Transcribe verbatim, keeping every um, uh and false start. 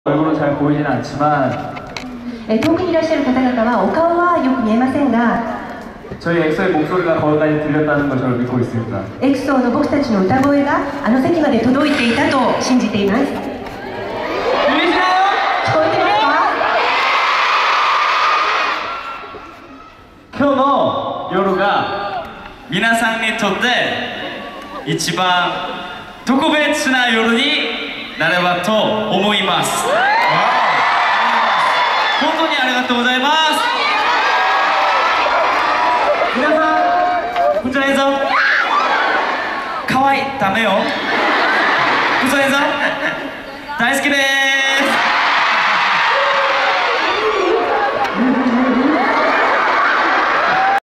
얼굴은 잘 보이진 않지만 遠くにいらっしゃる方々はお顔はよく見えませんが 저희 엑소의 목소리가 거기까지 들렸다는 걸 저를 믿고 있습니다. エクソーの僕たちの歌声があの席まで届いていたと信じています。聞こえてますか？ 今日の夜が皆さんにとって一番特別な夜になればと思います。本当にありがとうございます。皆さん、こちらへぞ。かわいい、ダメよ。こちらへぞ。大好きです。